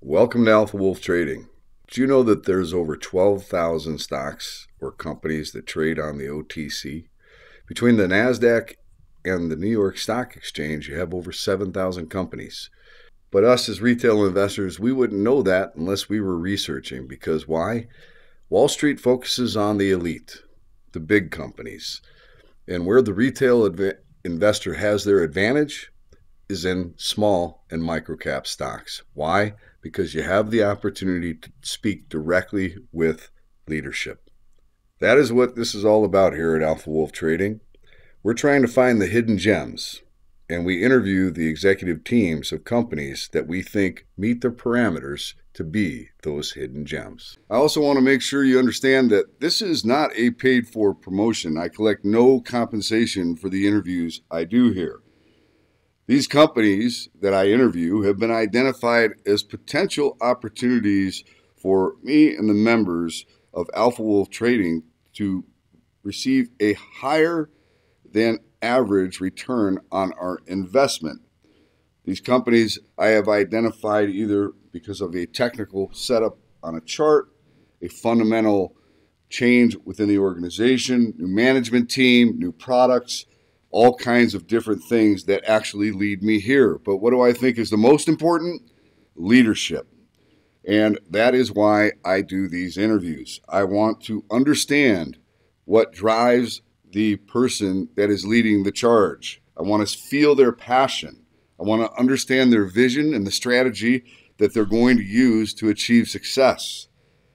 Welcome to Alpha Wolf Trading. Did you know that there's over 12,000 stocks or companies that trade on the OTC? Between the NASDAQ and the New York Stock Exchange, you have over 7,000 companies. But us as retail investors, we wouldn't know that unless we were researching. Because why? Wall Street focuses on the elite, the big companies. And where the retail investor has their advantage is in small and micro-cap stocks. Why? Because you have the opportunity to speak directly with leadership. That is what this is all about here at Alpha Wolf Trading. We're trying to find the hidden gems, and we interview the executive teams of companies that we think meet the parameters to be those hidden gems. I also want to make sure you understand that this is not a paid-for promotion. I collect no compensation for the interviews I do here. These companies that I interview have been identified as potential opportunities for me and the members of Alpha Wolf Trading to receive a higher than average return on our investment. These companies I have identified either because of a technical setup on a chart, a fundamental change within the organization, new management team, new products, all kinds of different things that actually lead me here. But what do I think is the most important? Leadership. And that is why I do these interviews. I want to understand what drives the person that is leading the charge. I want to feel their passion. I want to understand their vision and the strategy that they're going to use to achieve success.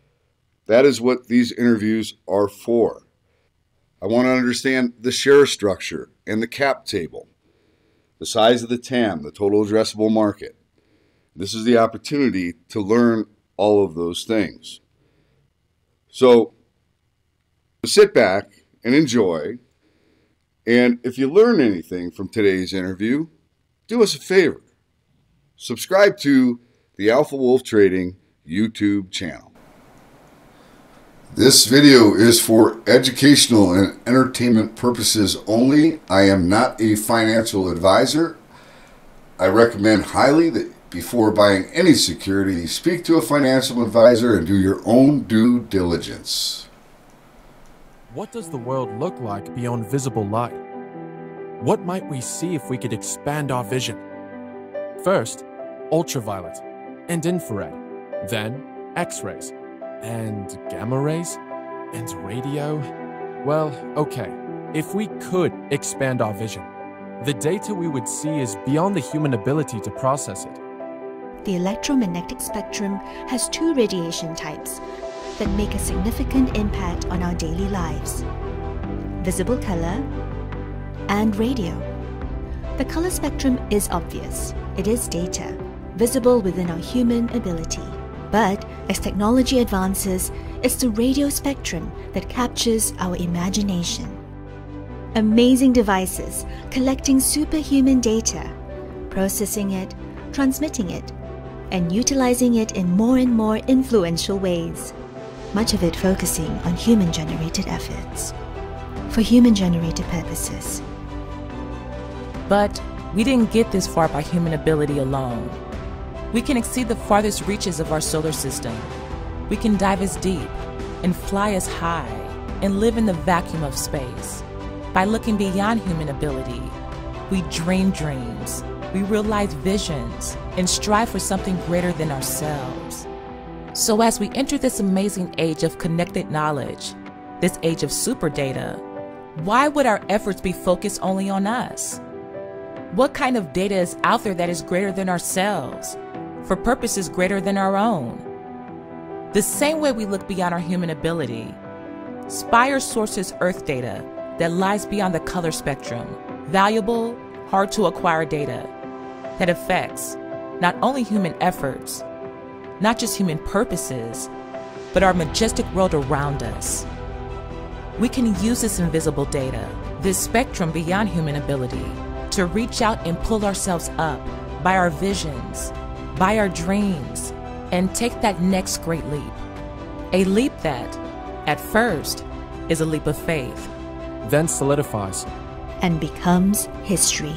That is what these interviews are for. I want to understand the share structure and the cap table, the size of the TAM, the total addressable market. This is the opportunity to learn all of those things. So sit back and enjoy. And if you learn anything from today's interview, do us a favor. Subscribe to the Alpha Wolf Trading YouTube channel. This video is for educational and entertainment purposes only. I am not a financial advisor. I recommend highly that before buying any security, speak to a financial advisor and do your own due diligence. What does the world look like beyond visible light? What might we see if we could expand our vision? First, ultraviolet and infrared, then X-rays. And gamma rays? And radio? Well, okay, if we could expand our vision, the data we would see is beyond the human ability to process it. The electromagnetic spectrum has two radiation types that make a significant impact on our daily lives: visible color and radio. The color spectrum is obvious. It is data, visible within our human ability. But as technology advances, it's the radio spectrum that captures our imagination. Amazing devices collecting superhuman data, processing it, transmitting it, and utilizing it in more and more influential ways. Much of it focusing on human-generated efforts, for human-generated purposes. But we didn't get this far by human ability alone. We can exceed the farthest reaches of our solar system. We can dive as deep and fly as high and live in the vacuum of space. By looking beyond human ability, we dream dreams, we realize visions, and strive for something greater than ourselves. So as we enter this amazing age of connected knowledge, this age of super data, why would our efforts be focused only on us? What kind of data is out there that is greater than ourselves, for purposes greater than our own? The same way we look beyond our human ability, Spire sources Earth data that lies beyond the color spectrum, valuable, hard to acquire data that affects not only human efforts, not just human purposes, but our majestic world around us. We can use this invisible data, this spectrum beyond human ability, to reach out and pull ourselves up by our visions, by our dreams, and take that next great leap. A leap that, at first, is a leap of faith, Then solidifies and becomes history.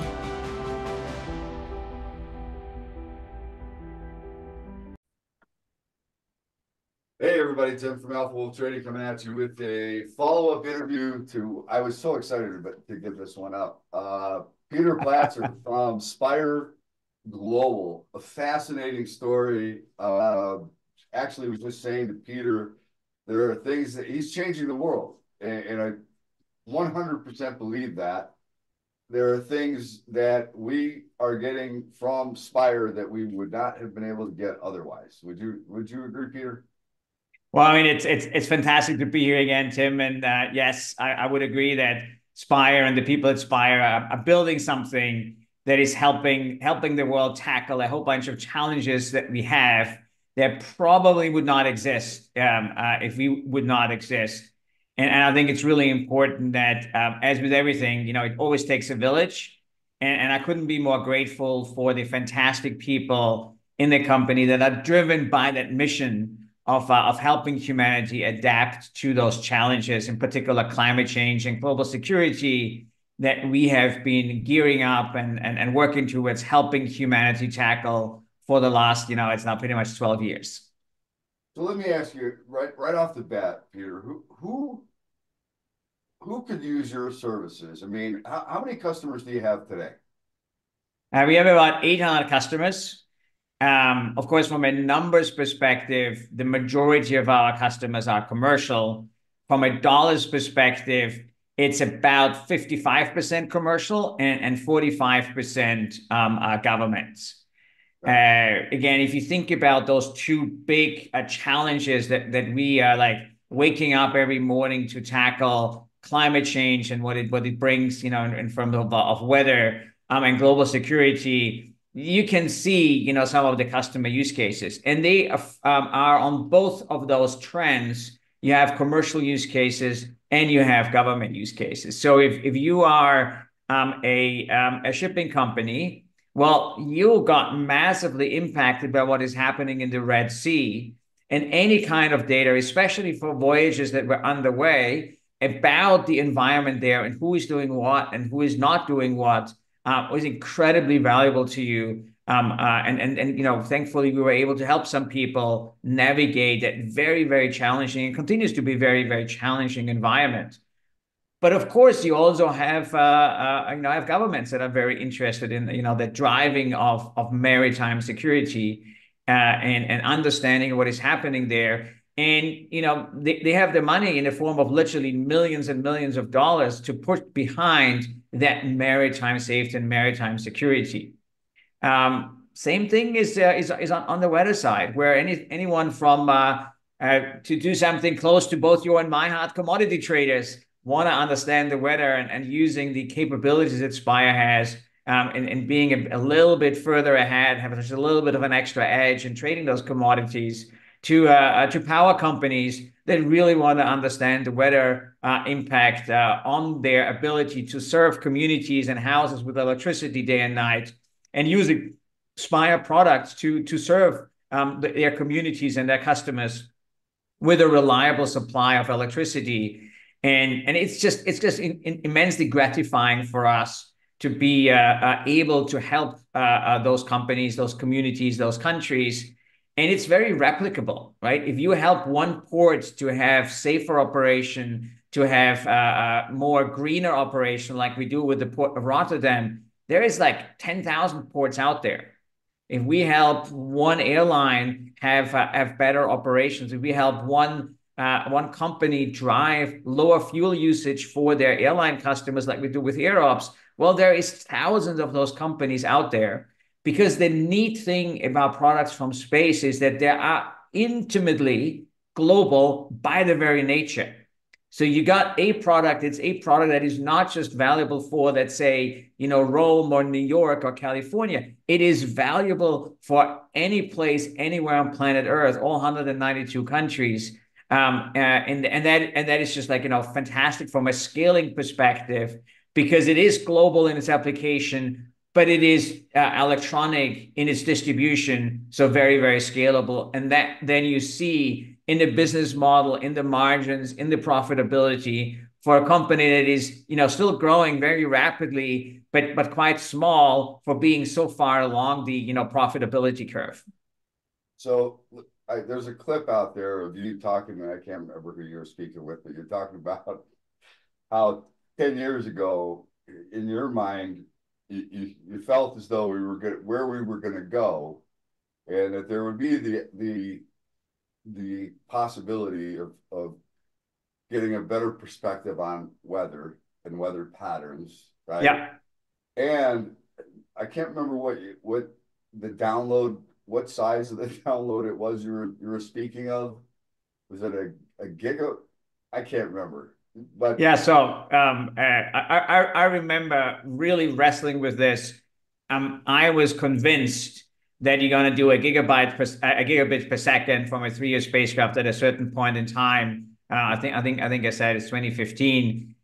Hey everybody, Tim from Alpha Wolf Trading coming at you with a follow-up interview to, I was so excited to get this one up. Peter Platzer from Spire Global, a fascinating story. Actually was just saying to Peter, there are things that he's changing the world. And I 100% believe that. There are things that we are getting from Spire that we would not have been able to get otherwise. Would you agree, Peter? Well, I mean, it's fantastic to be here again, Tim. And yes, I would agree that Spire and the people at Spire are building something that is helping the world tackle a whole bunch of challenges that we have that probably would not exist if we would not exist. And I think it's really important that, as with everything, it always takes a village. And I couldn't be more grateful for the fantastic people in the company that are driven by that mission of helping humanity adapt to those challenges, in particular climate change and global security, that we have been gearing up and working towards helping humanity tackle for the last, it's now pretty much 12 years. So let me ask you right off the bat, Peter, who could use your services? I mean, how many customers do you have today? We have about 800 customers. Of course, from a numbers perspective, the majority of our customers are commercial. From a dollars perspective, it's about 55% commercial and 45% governments. Again, if you think about those two big challenges that we are like waking up every morning to tackle, climate change and what it brings, in terms of weather and global security, you can see, some of the customer use cases, and they are on both of those trends. You have commercial use cases and you have government use cases. So if you are a shipping company, well, you got massively impacted by what is happening in the Red Sea, and any kind of data, especially for voyages that were underway, about the environment there and who is doing what and who is not doing what, was incredibly valuable to you. Thankfully, we were able to help some people navigate that very, very challenging and continues to be very, very challenging environment. But of course, you also have governments that are very interested in the driving of maritime security and understanding what is happening there. And they have the money in the form of literally millions and millions of dollars to put behind that maritime safety and maritime security. Same thing is on the weather side, where anyone from to do something close to both your and my heart, commodity traders want to understand the weather and using the capabilities that Spire has, and being a little bit further ahead, have just a little bit of an extra edge in trading those commodities to power companies that really want to understand the weather impact on their ability to serve communities and houses with electricity day and night, and using Spire products to serve their communities and their customers with a reliable supply of electricity. And it's just immensely gratifying for us to be able to help those companies, those communities, those countries. And it's very replicable, right? If you help one port to have safer operation, to have more greener operation, like we do with the Port of Rotterdam, there is like 10,000 ports out there. If we help one airline have better operations, if we help one company drive lower fuel usage for their airline customers, like we do with AirOps, well, there is thousands of those companies out there. Because the neat thing about products from space is that they are intimately global by their very nature. So you got a product, it's a product that is not just valuable for, let's say, Rome or New York or California. It is valuable for any place, anywhere on planet Earth, all 192 countries. And that is just fantastic from a scaling perspective, because it is global in its application, but it is electronic in its distribution, so very, very scalable. And that then you see in the business model, in the margins, in the profitability for a company that is still growing very rapidly, but quite small for being so far along the profitability curve. So there's a clip out there of you talking, and I can't remember who you were speaking with, but you're talking about how 10 years ago, in your mind, you felt as though we were good, where we were going to go, and that there would be the possibility of getting a better perspective on weather and weather patterns, right? Yeah. And I can't remember what the download, what size of the download it was you were speaking of. Was it a giga? I can't remember. But Yeah, so I remember really wrestling with this. I was convinced that you're going to do a gigabit per second from a 3-year spacecraft at a certain point in time. I said it's 2015,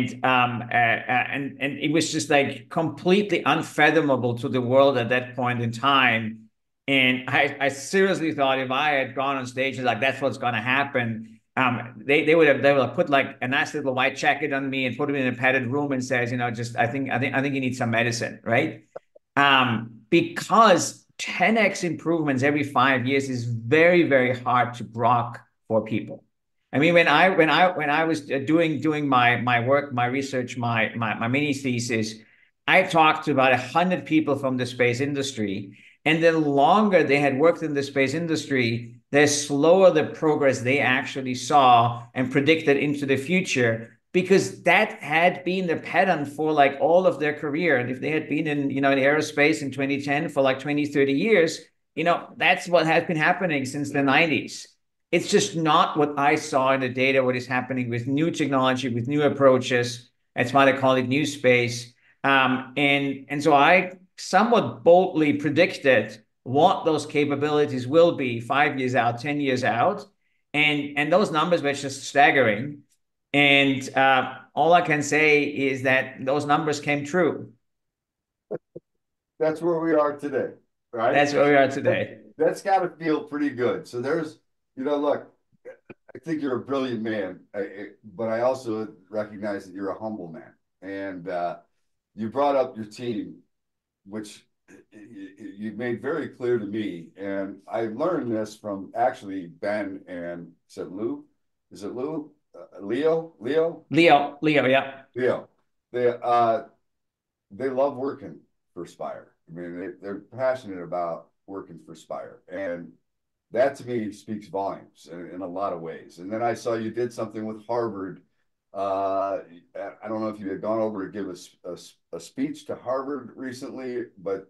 and it was just like completely unfathomable to the world at that point in time. And I seriously thought if I had gone on stage like that's what's going to happen, they would have put like a nice little white jacket on me and put me in a padded room and says, just I think you need some medicine, right? Because 10x improvements every 5 years is very, very hard to grok for people. I mean, when I was doing my work, my research, my mini thesis, I talked to about 100 people from the space industry, and the longer they had worked in the space industry, the slower the progress they actually saw and predicted into the future, because that had been the pattern for like all of their career. And if they had been in aerospace in 2010 for like 20, 30 years, that's what has been happening since the 90s. It's just not what I saw in the data, what is happening with new technology, with new approaches. That's why they call it new space. And so I somewhat boldly predicted what those capabilities will be 5 years out, 10 years out. And those numbers were just staggering. And all I can say is that those numbers came true. that's where we are today, right? That's where we are today. That's got to feel pretty good. So look, I think you're a brilliant man, but I also recognize that you're a humble man. And you brought up your team, which you made very clear to me. And I learned this from actually Ben and is it Lou? Is it Lou? Leo? Yeah. Leo. They love working for Spire. I mean, they're passionate about working for Spire. And that to me speaks volumes in a lot of ways. And then I saw you did something with Harvard. I don't know if you had gone over to give a speech to Harvard recently, but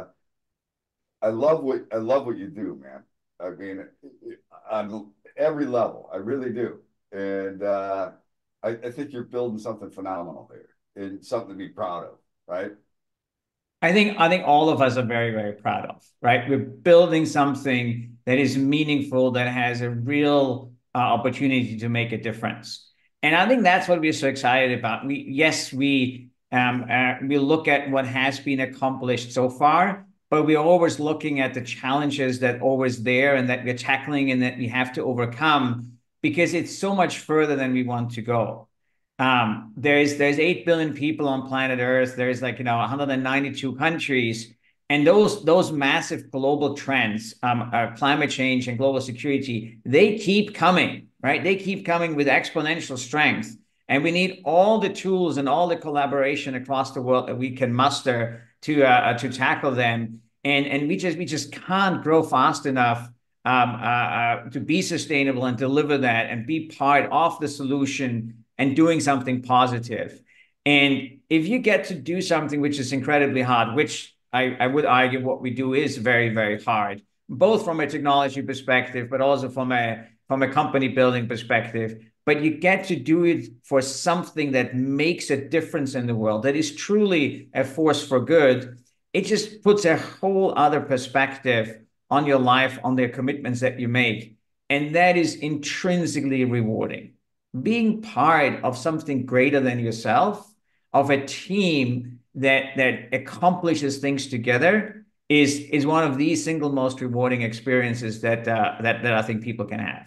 I love what you do, man. I mean, on every level, I really do. And I think you're building something phenomenal here and something to be proud of, right? I think all of us are very, very proud of, right? We're building something that is meaningful, that has a real opportunity to make a difference. And I think that's what we're so excited about. We look at what has been accomplished so far, but we're always looking at the challenges that are always there and that we're tackling and that we have to overcome, because it's so much further than we want to go. There's 8 billion people on planet Earth. There's 192 countries, and those massive global trends, climate change and global security, they keep coming, right? They keep coming with exponential strength, and we need all the tools and all the collaboration across the world that we can muster to tackle them. And we just can't grow fast enough to be sustainable and deliver that and be part of the solution and doing something positive. And if you get to do something which is incredibly hard, which I would argue what we do is very, very hard, both from a technology perspective, but also from a company building perspective. But you get to do it for something that makes a difference in the world, that is truly a force for good. It just puts a whole other perspective on your life, on the commitments that you make. And that is intrinsically rewarding. Being part of something greater than yourself, of a team that accomplishes things together, is one of the single most rewarding experiences that I think people can have.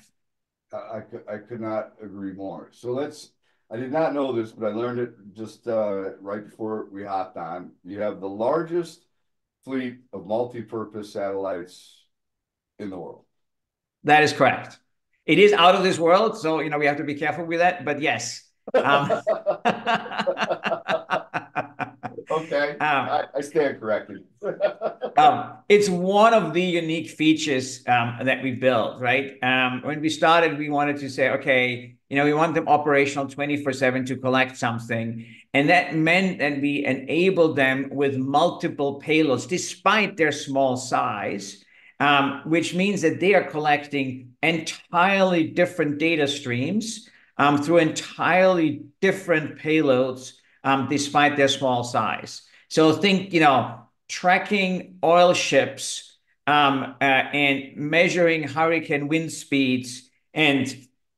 I could not agree more. I did not know this, but I learned it just right before we hopped on. You have the largest fleet of multi-purpose satellites in the world. That is correct. It is out of this world, so we have to be careful with that. But yes. Okay, I stand corrected. It's one of the unique features that we built, right? When we started, we wanted to say, okay, we want them operational 24/7 to collect something. And that meant that we enabled them with multiple payloads, despite their small size, which means that they are collecting entirely different data streams through entirely different payloads, despite their small size. So think, tracking oil ships and measuring hurricane wind speeds and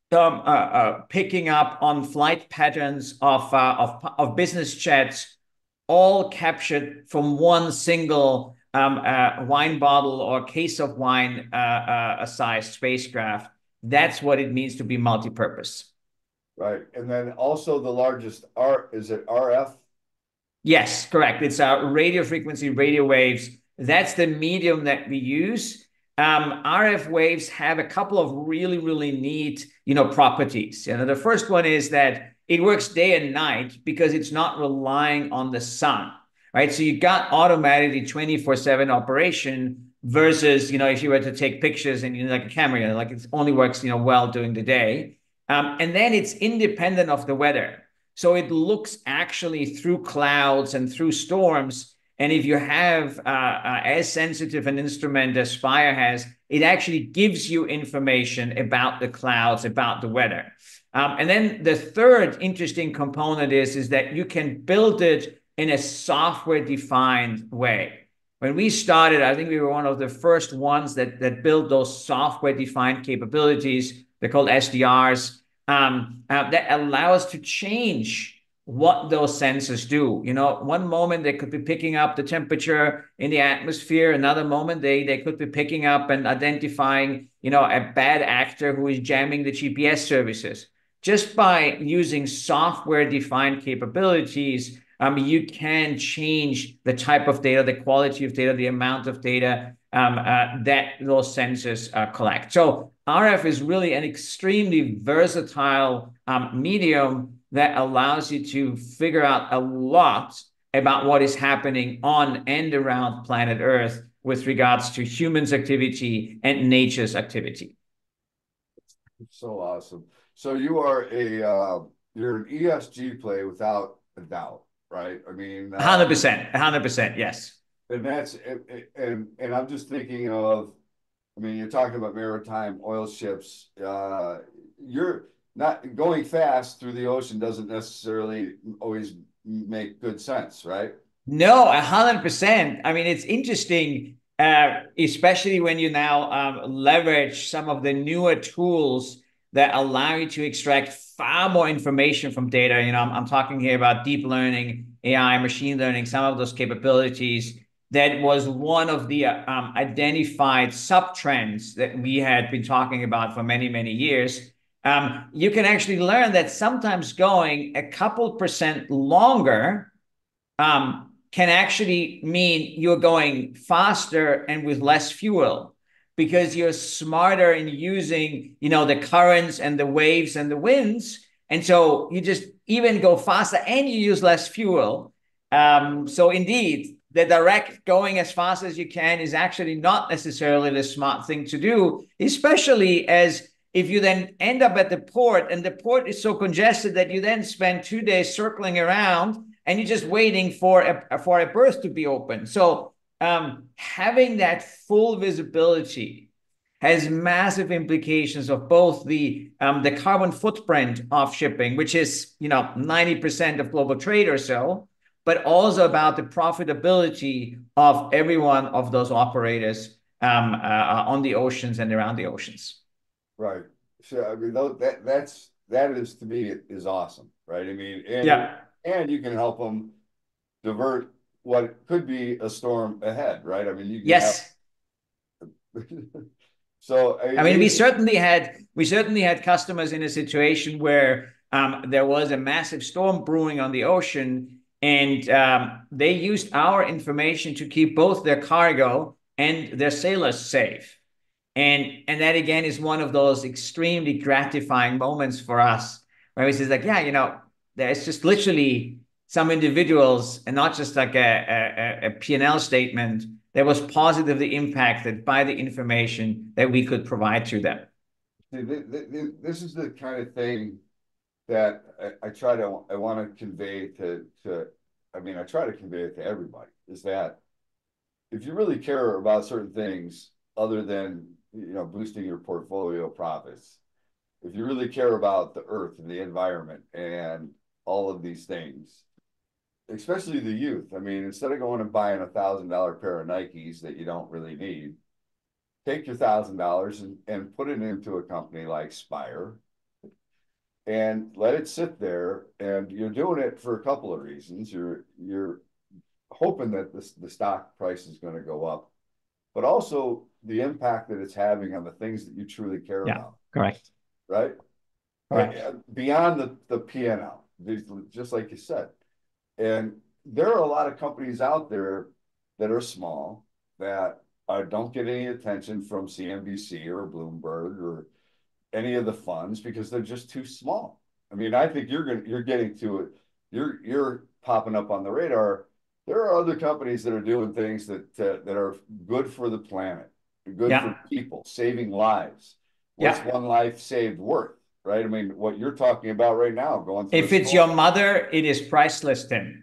picking up on flight patterns of business jets, all captured from one single wine bottle or case of wine sized spacecraft. That's what it means to be multipurpose. Right. And then also the largest is it RF? Yes, correct. It's radio frequency, radio waves. That's the medium that we use. RF waves have a couple of really, really neat, properties. The first one is that it works day and night because it's not relying on the sun, right? So you got automatically 24/7 operation versus, if you were to take pictures and like a camera, like it only works, well during the day. And then it's independent of the weather. So it looks actually through clouds and through storms. And if you have as sensitive an instrument as Spire has, it actually gives you information about the clouds, about the weather. And then the third interesting component is that you can build it in a software-defined way. When we started, I think we were one of the first ones that built those software-defined capabilities. They're called SDRs. That allow us to change what those sensors do. One moment they could be picking up the temperature in the atmosphere. Another moment they could be picking up and identifying, a bad actor who is jamming the GPS services. Just by using software-defined capabilities, you can change the type of data, the quality of data, the amount of data that those sensors collect. So RF is really an extremely versatile medium that allows you to figure out a lot about what is happening on and around planet Earth with regards to humans' activity and nature's activity. So awesome. So you're an ESG play without a doubt, right? I mean, 100%, yes. And I'm just thinking of, you're talking about maritime oil ships. You're not going fast through the ocean doesn't necessarily always make good sense, right? No, 100%. It's interesting, especially when you now leverage some of the newer tools that allow you to extract far more information from data. I'm talking here about deep learning, AI, machine learning, some of those capabilities. That was one of the identified sub-trends that we had been talking about for many, many years. You can actually learn that sometimes going a couple % longer can actually mean you're going faster and with less fuel because you're smarter in using, the currents and the waves and the winds. And so you just even go faster and you use less fuel. So indeed, the direct going as fast as you can is actually not necessarily the smart thing to do, especially as if you then end up at the port and the port is so congested that you then spend 2 days circling around and you're just waiting for a berth to be open. So having that full visibility has massive implications of both the carbon footprint of shipping, which is 90% of global trade or so, but also about the profitability of every one of those operators on the oceans and around the oceans. Right. So that is to me is awesome, right? And you can help them divert what could be a storm ahead, right? You can yes. So we certainly had customers in a situation where there was a massive storm brewing on the ocean. And they used our information to keep both their cargo and their sailors safe. And that again is one of those extremely gratifying moments for us, where we say like, yeah, there's just literally some individuals, and not just like a P&L statement, that was positively impacted by the information that we could provide to them. This is the kind of thing that I want to convey I try to convey it to everybody, is that if you really care about certain things other than, boosting your portfolio profits, if you really care about the earth and the environment and all of these things, especially the youth, instead of going and buying $1,000 pair of Nikes that you don't really need, take your $1,000 and put it into a company like Spire and let it sit there. And you're doing it for a couple of reasons. You're hoping that the stock price is going to go up, but also the impact that it's having on the things that you truly care about. Correct. Right? Correct. Beyond the P&L, just like you said. And there are a lot of companies out there that are small that don't get any attention from CNBC or Bloomberg or any of the funds because they're just too small. I think you're getting to it. You're popping up on the radar. There are other companies that are doing things that are good for the planet, good for people, saving lives. What's one life saved worth, right? What you're talking about right now, going through. If it's your mother, it is priceless, Tim.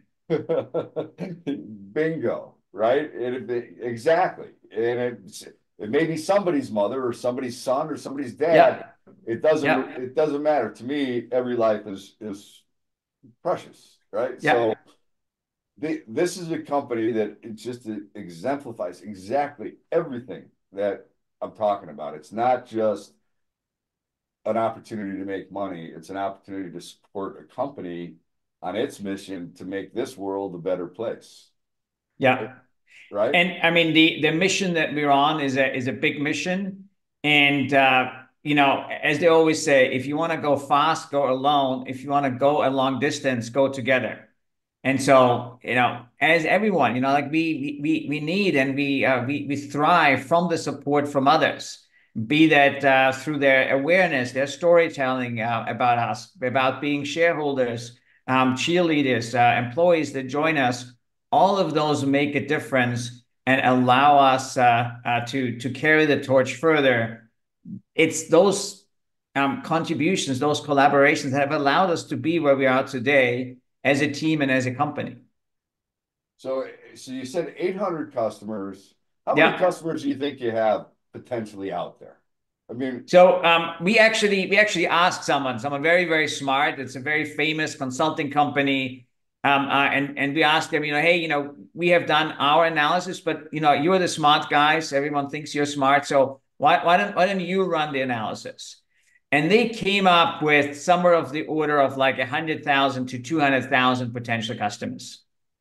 Bingo, right? Exactly. And it may be somebody's mother or somebody's son or somebody's dad. It doesn't matter. To me, every life is precious, right? So this is a company that it just exemplifies exactly everything that I'm talking about. It's not just an opportunity to make money. It's an opportunity to support a company on its mission to make this world a better place. Yeah. Right. And the mission that we're on is a big mission. And as they always say, if you want to go fast, go alone. If you want to go a long distance, go together. And so, as everyone, like we need and we thrive from the support from others, be that through their awareness, their storytelling about us, about being shareholders, cheerleaders, employees that join us. All of those make a difference and allow us to carry the torch further. It's those contributions, those collaborations that have allowed us to be where we are today as a team and as a company. So you said 800 customers. How many customers do you think you have potentially out there? So we actually asked someone very, very smart. It's a very famous consulting company. And we asked them, hey, we have done our analysis, but you're the smart guys. Everyone thinks you're smart. So why don't you run the analysis? And they came up with somewhere of the order of like 100,000 to 200,000 potential customers.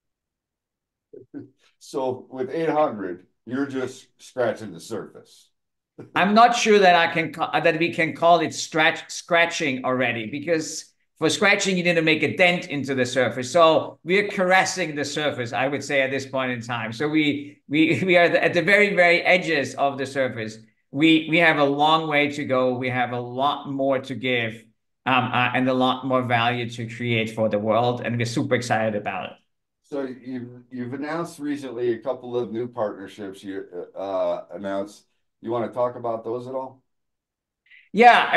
So with 800, you're just scratching the surface. I'm not sure that we can call it scratching already, because for scratching, you need to make a dent into the surface. So we're caressing the surface, I would say, at this point in time. So we are at the very, very edges of the surface. We have a long way to go. We have a lot more to give and a lot more value to create for the world. And we're super excited about it. So you've announced recently a couple of new partnerships you announced. You want to talk about those at all? Yeah,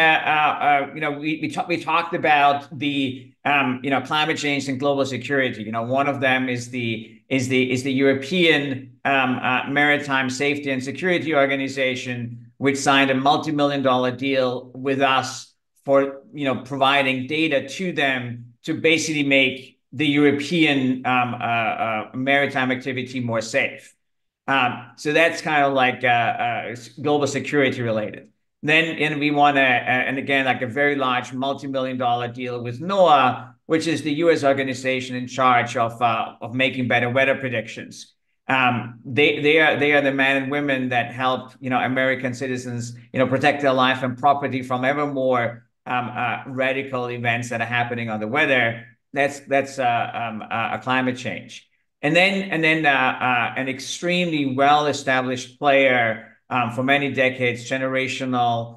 we talked about the climate change and global security. One of them is the European Maritime Safety and Security Organization, which signed a multi-million-dollar deal with us for providing data to them to basically make the European maritime activity more safe. So that's kind of like global security related. Then we want and again, like a very large multi-million-dollar deal with NOAA, which is the U.S. organization in charge of making better weather predictions. They are the men and women that help American citizens protect their life and property from ever more radical events that are happening on the weather. That's a climate change. And then an extremely well-established player for many decades, generational,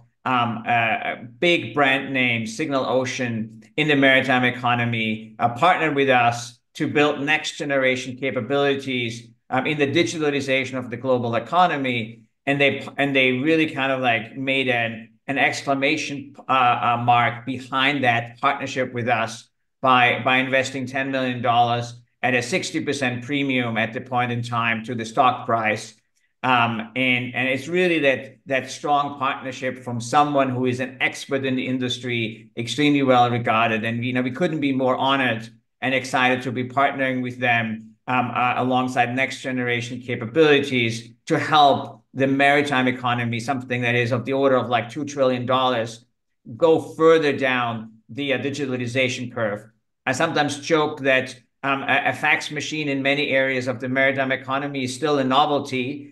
big brand name, Signal Ocean in the maritime economy, partnered with us to build next generation capabilities in the digitalization of the global economy. And they really kind of like made an exclamation mark behind that partnership with us by investing $10 million at a 60% premium at the point in time to the stock price. And it's really that strong partnership from someone who is an expert in the industry, extremely well regarded. And we couldn't be more honored and excited to be partnering with them alongside next generation capabilities to help the maritime economy, something that is of the order of like $2 trillion, go further down the digitalization curve. I sometimes joke that a fax machine in many areas of the maritime economy is still a novelty.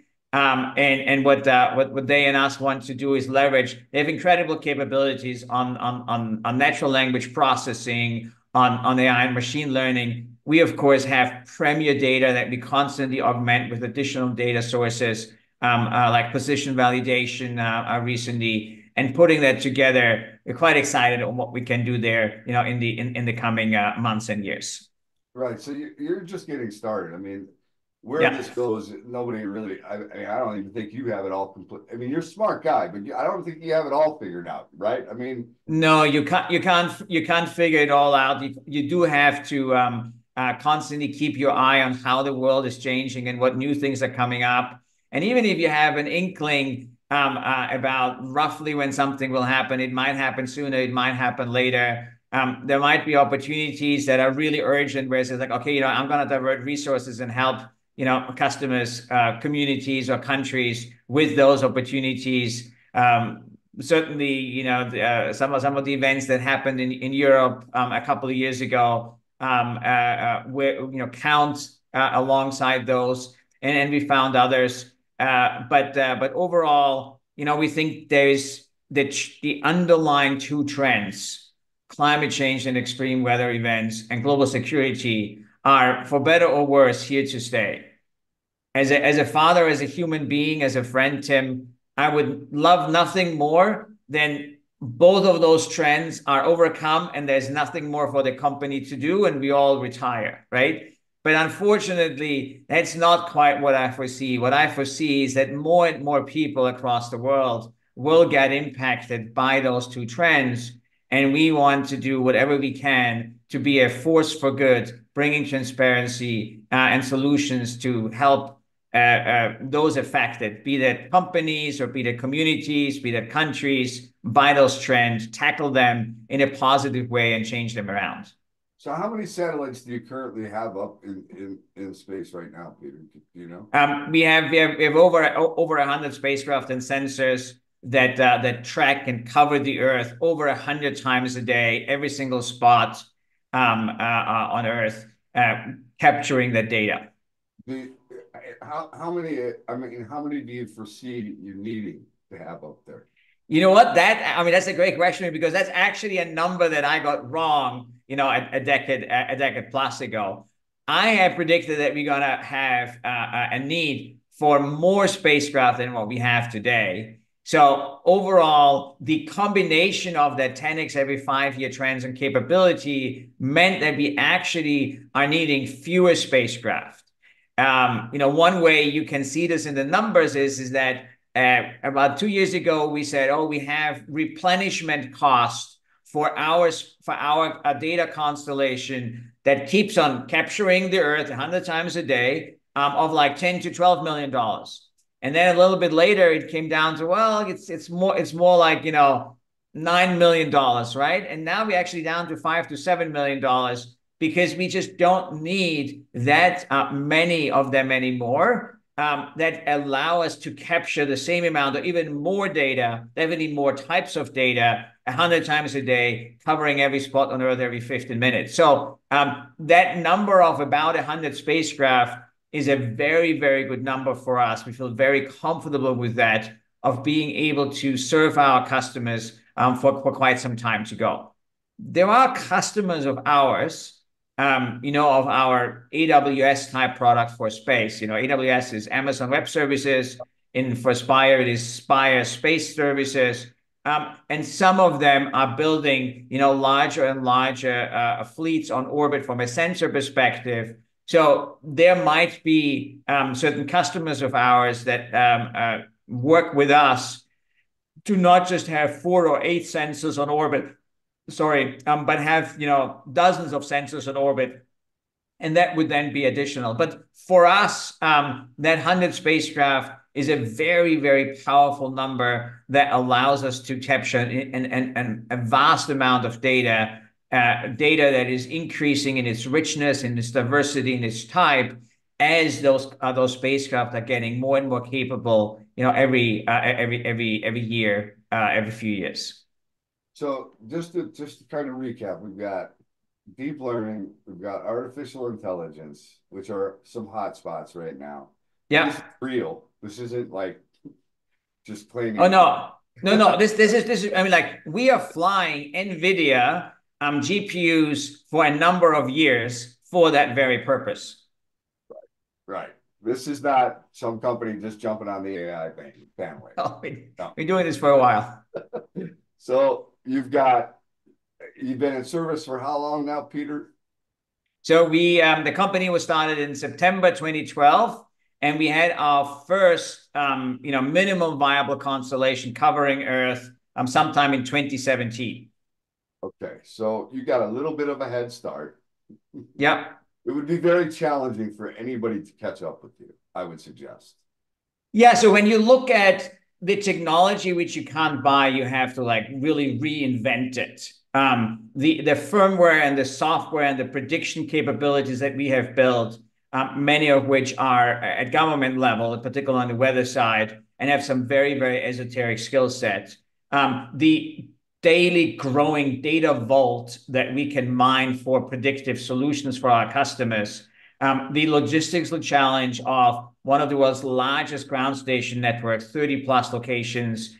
And what they and us want to do is leverage. They have incredible capabilities on natural language processing, on AI and machine learning. We, of course, have premier data that we constantly augment with additional data sources, like position validation recently. And putting that together, we're quite excited on what we can do there, in the coming months and years. Right. So you're just getting started. I mean, where this goes, nobody really. I don't even think you have it all complete. I mean, you're a smart guy, but I don't think you have it all figured out, right? I mean, no, you can't figure it all out. You do have to constantly keep your eye on how the world is changing and what new things are coming up. And even if you have an inkling about roughly when something will happen, it might happen sooner, it might happen later. There might be opportunities that are really urgent where it's like, okay, I'm going to divert resources and help, customers, communities or countries with those opportunities. Certainly, some of the events that happened in Europe a couple of years ago, where, count alongside those, and we found others. But overall, we think there's the underlying two trends, climate change and extreme weather events and global security, are, for better or worse, here to stay. As a father, as a human being, as a friend, Tim, I would love nothing more than both of those trends are overcome and there's nothing more for the company to do and we all retire, right? But unfortunately, that's not quite what I foresee. What I foresee is that more and more people across the world will get impacted by those two trends. And we want to do whatever we can to be a force for good, bringing transparency and solutions to help those affected, be that companies or be that communities, be that countries, by those trends, tackle them in a positive way and change them around. So how many satellites do you currently have up in space right now, Peter? Do you know? We have over 100 spacecraft and sensors that track and cover the Earth over 100 times a day, every single spot on Earth, capturing that data. How many? I mean, how many do you foresee you needing to have up there? You know what? That's a great question, because that's actually a number that I got wrong, a decade plus ago. I had predicted that we're gonna have a need for more spacecraft than what we have today. So overall, the combination of that 10x every 5-year trends and capability meant that we actually are needing fewer spacecraft. One way you can see this in the numbers is that about 2 years ago, we said, we have replenishment costs for our data constellation that keeps on capturing the Earth 100 times a day, of like $10 to $12 million. And then a little bit later, it came down to, it's more like, $9 million, right? And now we're actually down to $5 to $7 million, because we just don't need that many of them anymore, that allow us to capture the same amount or even more data, definitely more types of data, 100 times a day, covering every spot on Earth every 15 minutes. So that number of about 100 spacecraft is a very, very good number for us. We feel very comfortable with that, of being able to serve our customers for quite some time to go. There are customers of ours, of our AWS type product for space. AWS is Amazon Web Services. For Spire, it is Spire Space Services. And some of them are building, larger and larger fleets on orbit from a sensor perspective. So there might be certain customers of ours that work with us to not just have 4 or 8 sensors on orbit, but have dozens of sensors on orbit, and that would then be additional. But for us, that 100 spacecraft is a very, very powerful number that allows us to capture a vast amount of data that is increasing in its richness, in its diversity, in its type, as those spacecraft are getting more and more capable, every year, every few years. So just to kind of recap, we've got deep learning, we've got artificial intelligence, which are some hot spots right now. Yeah. This is real. This isn't like just claiming. Oh no. This is. I mean, like, we are flying NVIDIA GPUs for a number of years for that very purpose. Right. This is not some company just jumping on the AI bandwagon. Oh, we're doing this for a while. So you've been in service for how long now, Peter? So the company was started in September 2012, and we had our first, minimum viable constellation covering Earth sometime in 2017. Okay, so you got a little bit of a head start. Yeah. It would be very challenging for anybody to catch up with you, I would suggest. Yeah, so when you look at the technology which you can't buy, you have to really reinvent it. The firmware and the software and the prediction capabilities that we have built, many of which are at government level, particularly on the weather side, and have some very, very esoteric skill sets. The daily growing data vault that we can mine for predictive solutions for our customers, the logistical challenge of one of the world's largest ground station networks, 30 plus locations,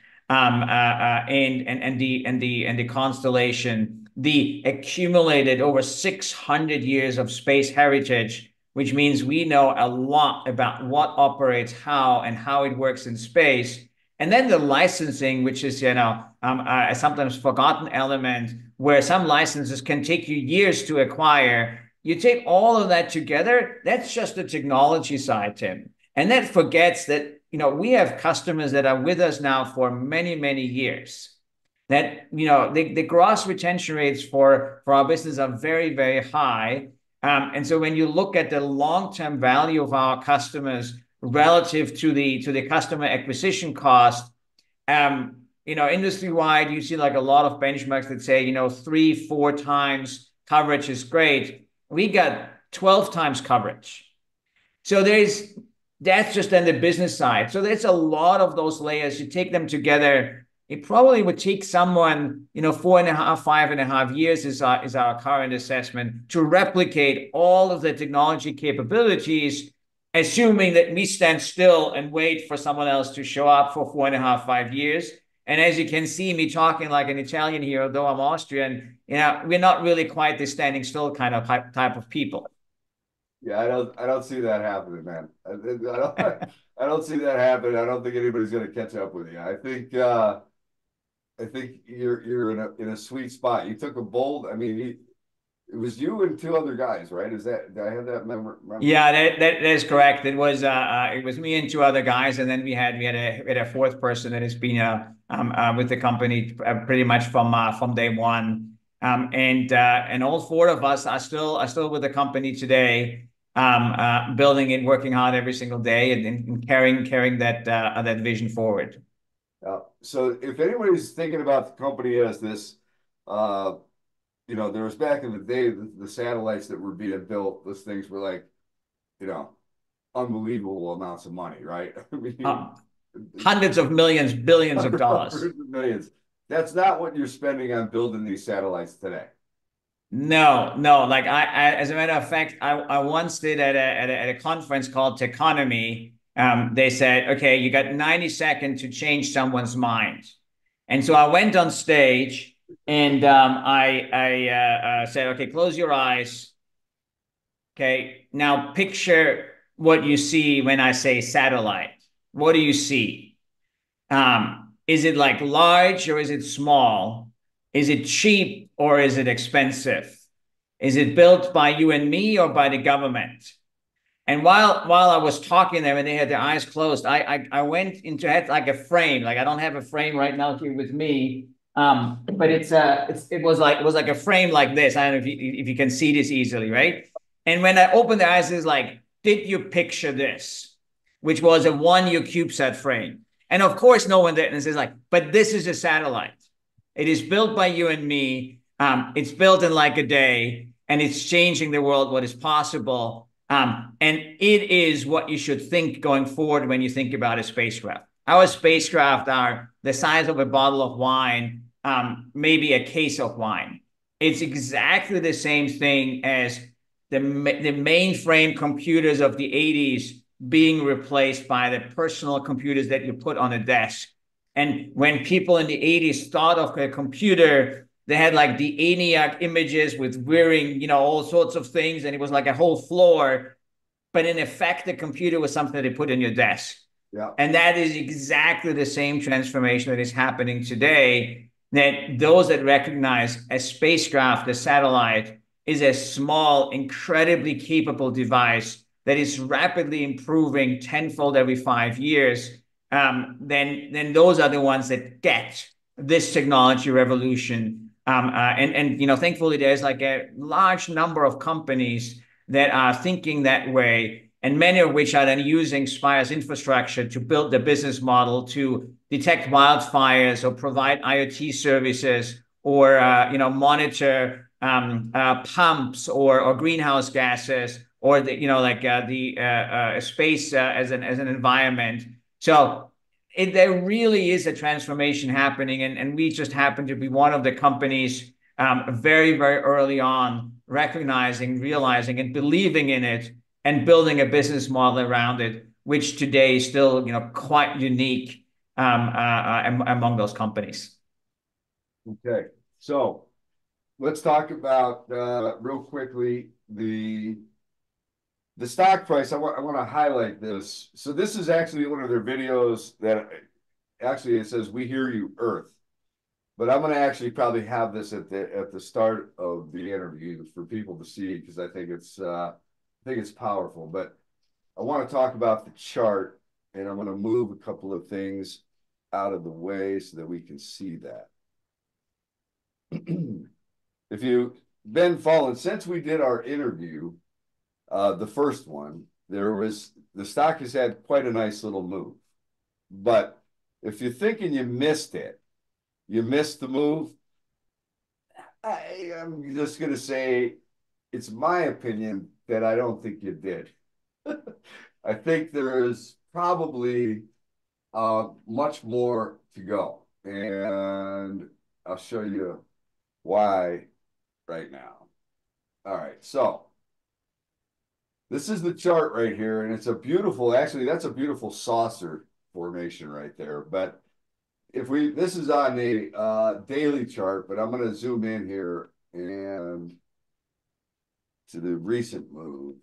and the constellation, the accumulated over 600 years of space heritage, which means we know a lot about what operates how and how it works in space. And then the licensing, which is, a sometimes forgotten element, where some licenses can take you years to acquire. You take all of that together, that's just the technology side, Tim. And that forgets that, we have customers that are with us now for many, many years. That, the gross retention rates for our business are very, very high. And so when you look at the long-term value of our customers relative to the customer acquisition cost, industry-wide, you see a lot of benchmarks that say, 3-4 times coverage is great. We got 12 times coverage. So that's just on the business side. So there's a lot of those layers. You take them together, it probably would take someone, 4.5, 5.5 years is our current assessment, to replicate all of the technology capabilities, assuming that we stand still and wait for someone else to show up for 4.5, 5 years. And as you can see me talking like an Italian here, although I'm Austrian, we're not really quite the standing still kind of type of people. Yeah, I don't see that happening, man. I don't see that happening. I don't think anybody's going to catch up with you. I think you're in a sweet spot. You took a bold. I mean, it was you and 2 other guys, right? Did I have that memory? Yeah, that is correct. It was me and 2 other guys, and then we had a 4th person that has been with the company pretty much from day one. And all 4 of us are still with the company today, building it, working hard every single day, and carrying that vision forward. So if anybody's thinking about the company as this, there was back in the day, the satellites that were being built, those things were like, unbelievable amounts of money, right? I mean, hundreds of millions, billions of dollars. Hundreds of millions. That's not what you're spending on building these satellites today. No. Like as a matter of fact, I once did at a conference called Techonomy. They said, okay, you got 90 seconds to change someone's mind. And so I went on stage and I said, okay, close your eyes. Okay, now picture what you see when I say satellite. what do you see? Is it like large or is it small? Is it cheap or is it expensive? Is it built by you and me or by the government? And while I was talking to them and they had their eyes closed, I went into it like a frame. Like I don't have a frame right now here with me, but it was like a frame like this. I don't know if you can see this easily, right? And when I opened the eyes, it's like, did you picture this? Which was a 1U CubeSat frame. And of course, no one did. And it's like, but this is a satellite. It is built by you and me. It's built in like a day, and it's changing the world, what is possible. And it is what you should think going forward when you think about a spacecraft. Our spacecraft are the size of a bottle of wine, maybe a case of wine. It's exactly the same thing as the mainframe computers of the 80s being replaced by the personal computers that you put on a desk. And when people in the 80s thought of a computer, they had like the ENIAC images with wearing, all sorts of things. And it was like a whole floor. But in effect, the computer was something that they put in your desk. Yeah. And that is exactly the same transformation that is happening today, that those that recognize a spacecraft, a satellite, is a small, incredibly capable device that is rapidly improving tenfold every 5 years, then those are the ones that get this technology revolution. Thankfully, there's like a large number of companies that are thinking that way, and many of which are then using Spire's infrastructure to build the business model to detect wildfires or provide IoT services or monitor pumps or greenhouse gases or the space as an environment. So there really is a transformation happening, and we just happen to be one of the companies very, very early on recognizing, realizing, and believing in it, and building a business model around it, which today is still quite unique among those companies. Okay, so let's talk about real quickly the stock price. I want to highlight this. So this is actually one of their videos that actually it says, "We hear you, Earth." But I'm going to actually probably have this at the start of the interview for people to see, because I think it's powerful. But I want to talk about the chart, and I'm going to move a couple of things out of the way so that we can see that. If you've been following since we did our interview, the first one, the stock has had quite a nice little move. But if you're thinking you missed it, you missed the move, I'm just going to say it's my opinion that I don't think you did. I think there is probably much more to go. And I'll show you why right now. All right, so this is the chart right here, and it's actually, that's a beautiful saucer formation right there. But this is on the daily chart, but I'm going to zoom in here and to the recent move.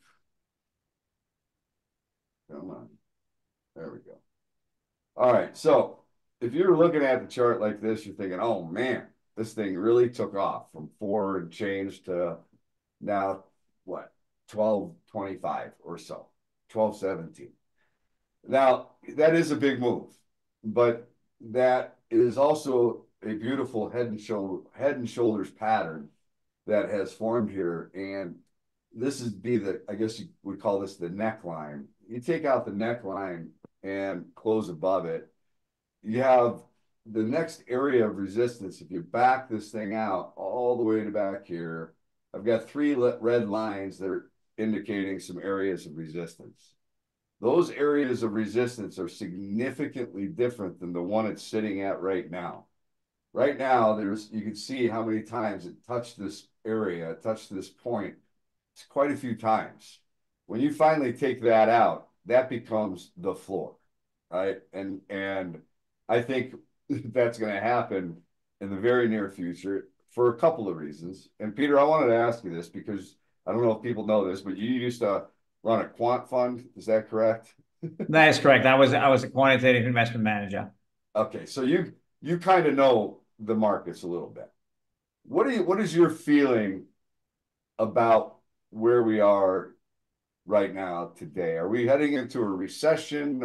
Come on. There we go. All right. So if you're looking at the chart like this, you're thinking, oh man, this thing really took off from 4 and change to now what, 12.25 or so, 12.17. Now that is a big move, but that is also a beautiful head and shoulders pattern that has formed here. And this is I guess you would call this the neckline. You take out the neckline and close above it, you have the next area of resistance. If you back this thing out all the way to back here, I've got 3 red lines that are indicating some areas of resistance. Those areas of resistance are significantly different than the one it's sitting at right now. Right now, you can see how many times it touched this area, touched this point. It's quite a few times. When you finally take that out, that becomes the floor, right? And I think that's going to happen in the very near future for a couple of reasons. And Peter, I wanted to ask you this because I don't know if people know this, but you used to run a quant fund. Is that correct? That is correct. I was a quantitative investment manager. Okay, so you kind of know the markets a little bit. What is your feeling about where we are right now today? Are we heading into a recession?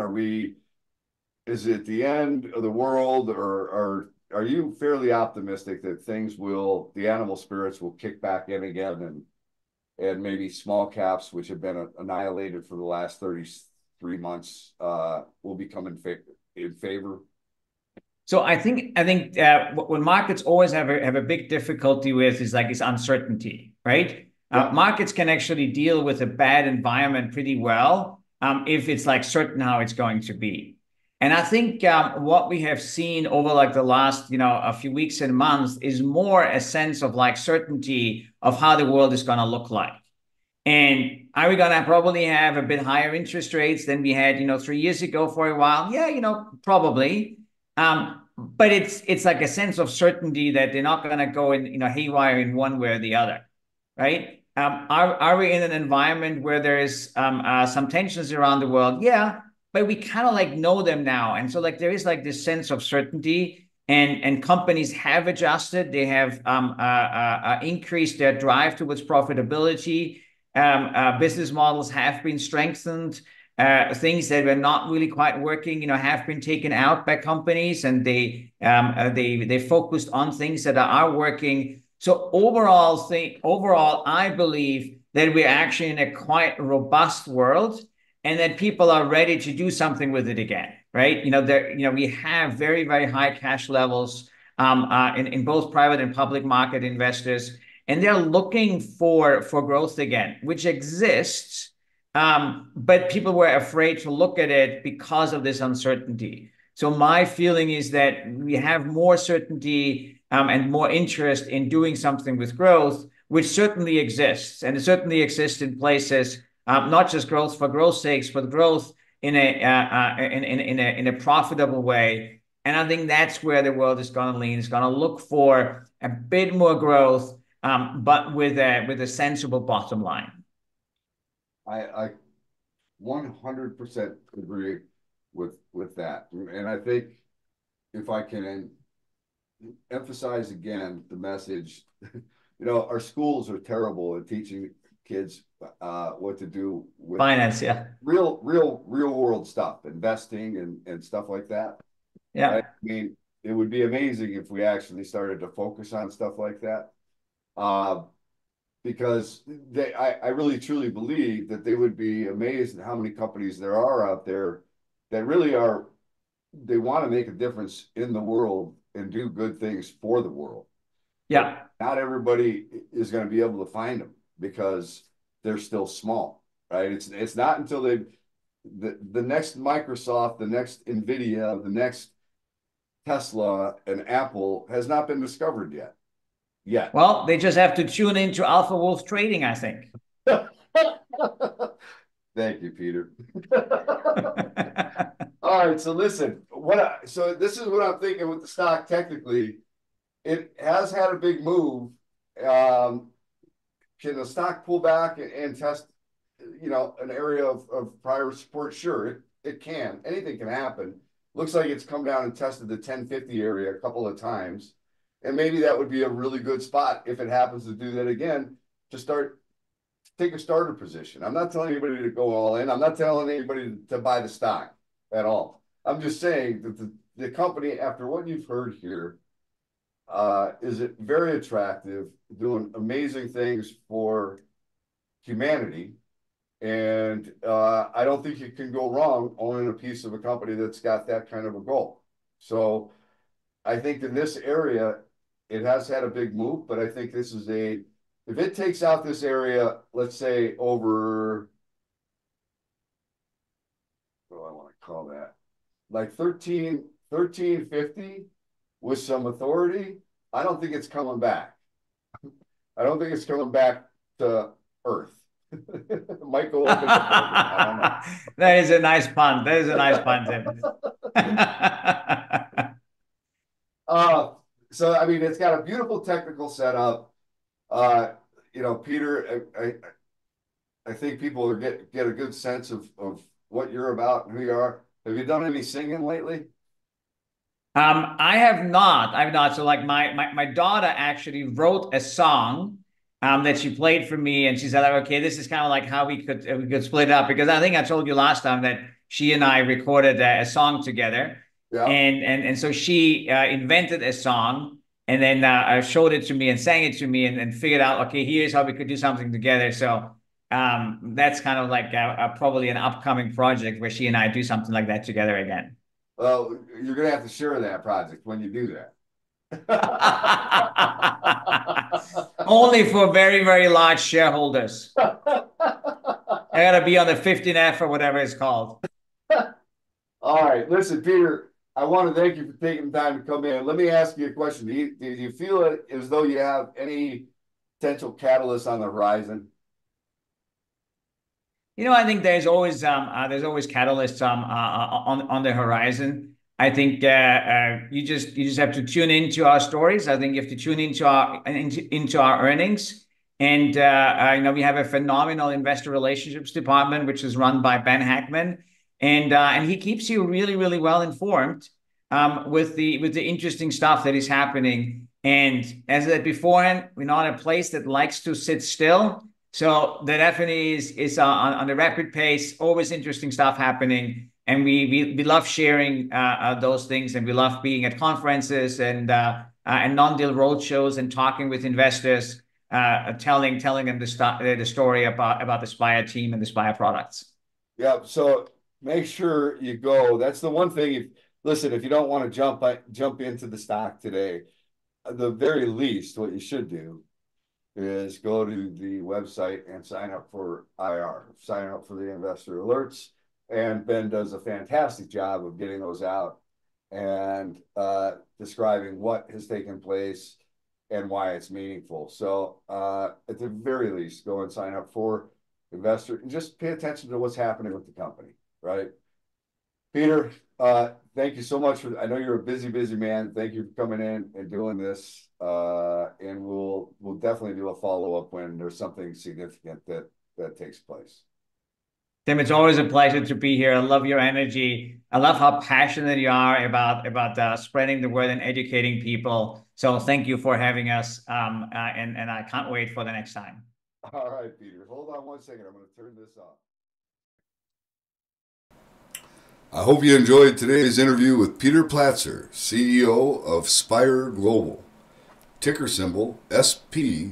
Is it the end of the world, or are you fairly optimistic that the animal spirits will kick back in again, and maybe small caps, which have been annihilated for the last 33 months, will become in favor? So I think what markets always have a big difficulty with is uncertainty, right? Yeah. Markets can actually deal with a bad environment pretty well if it's like certain how it's going to be. And I think what we have seen over like the last a few weeks and months is more a sense of like certainty of how the world is going to look like. And are we gonna probably have a bit higher interest rates than we had, 3 years ago for a while? Yeah, probably. But it's like a sense of certainty that they're not gonna go in, haywire in one way or the other, right? Are we in an environment where there is some tensions around the world? Yeah, but we kind of like know them now, and so like there is like this sense of certainty, and companies have adjusted. They have increased their drive towards profitability. Business models have been strengthened. Things that were not really quite working, have been taken out by companies, and they focused on things that are working. So overall, I believe that we're actually in a quite robust world, and that people are ready to do something with it again, right? We have very, very high cash levels in both private and public market investors, and they're looking for growth again, which exists. But people were afraid to look at it because of this uncertainty. So my feeling is that we have more certainty and more interest in doing something with growth, which certainly exists, and it certainly exists in places, not just growth for growth's sakes, but growth in a profitable way. And I think that's where the world is going to lean. It's going to look for a bit more growth, but with a sensible bottom line. I 100% agree with that. And I think if I can emphasize again the message, our schools are terrible at teaching kids what to do with finance, yeah, real world stuff, investing and stuff like that. yeah. Right? I mean, it would be amazing if we actually started to focus on stuff like that. Because I really truly believe that they would be amazed at how many companies there are out there that really they want to make a difference in the world and do good things for the world. Yeah. But not everybody is going to be able to find them because they're still small, right? It's not until the next Microsoft, the next NVIDIA, the next Tesla and Apple has not been discovered yet. Yeah. Well, they just have to tune into Alpha Wolf Trading, I think. Thank you, Peter. All right, so listen, so this is what I'm thinking with the stock technically. It has had a big move. Can the stock pull back and test, an area of prior support? Sure, it can. Anything can happen. Looks like it's come down and tested the 1050 area a couple of times. And maybe that would be a really good spot if it happens to do that again, to take a starter position. I'm not telling anybody to go all in. I'm not telling anybody to buy the stock at all. I'm just saying that the company, after what you've heard here, is it very attractive, doing amazing things for humanity. And I don't think you can go wrong owning a piece of a company that's got that kind of a goal. So I think in this area, it has had a big move, but I think this is if it takes out this area, let's say over, what do I want to call that? Like 1350 with some authority, I don't think it's coming back. I don't think it's coming back to Earth. It might go up. I don't know. That is a nice pun. That is a nice pun, Tim. So I mean, it's got a beautiful technical setup. Peter, I think people get a good sense of what you're about, who you are? Have you done any singing lately? I have not. I've not. So like my daughter actually wrote a song that she played for me, and she said, like, okay, this is kind of like how we could split it up, because I think I told you last time that she and I recorded a song together, Yeah. and so she invented a song and then showed it to me and sang it to me and figured out, okay, here's how we could do something together. So that's kind of like probably an upcoming project where she and I do something like that together again. Well, you're gonna have to share that project when you do that. Only for very, very large shareholders. I gotta be on the 15F or whatever it's called. All right, listen, Peter, I want to thank you for taking the time to come in. Let me ask you a question. Do you feel it as though you have any potential catalysts on the horizon? I think there's always catalysts on the horizon. I think you just have to tune into our stories. I think you have to tune into our earnings. And we have a phenomenal investor relationships department, which is run by Ben Hackman, and he keeps you really, really well informed with the interesting stuff that is happening. And as I said beforehand, we're not a place that likes to sit still. So the definitely is on the rapid pace, always interesting stuff happening, and we love sharing those things, and we love being at conferences and non-deal roadshows and talking with investors, telling them the story about the Spire team and the Spire products. Yeah, so make sure you go. That's the one thing. Listen, if you don't want to jump into the stock today, at the very least, what you should do is go to the website and sign up for IR, sign up for the investor alerts. And Ben does a fantastic job of getting those out and describing what has taken place and why it's meaningful. So at the very least, go and sign up for investor and just pay attention to what's happening with the company, right? Peter, thank you so much I know you're a busy man. Thank you for coming in and doing this. And we'll definitely do a follow-up when there's something significant that takes place. Tim, it's always a pleasure to be here. I love your energy. I love how passionate you are about spreading the word and educating people. So thank you for having us. And I can't wait for the next time. All right, Peter. Hold on one second. I'm going to turn this off. I hope you enjoyed today's interview with Peter Platzer, CEO of Spire Global, ticker symbol SPIR.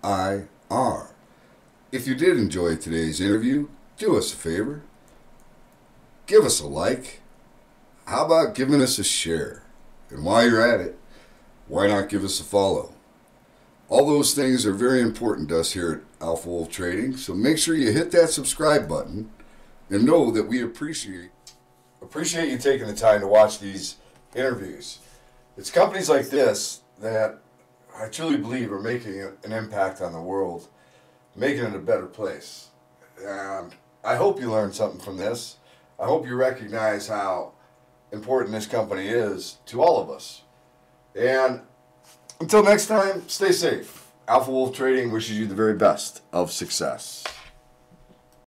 If you did enjoy today's interview, do us a favor. Give us a like. How about giving us a share? And while you're at it, why not give us a follow? All those things are very important to us here at Alpha Wolf Trading, so make sure you hit that subscribe button and know that we appreciate you taking the time to watch these interviews. It's companies like this that I truly believe are making an impact on the world, making it a better place. And I hope you learned something from this. I hope you recognize how important this company is to all of us. And until next time, stay safe. Alpha Wolf Trading wishes you the very best of success.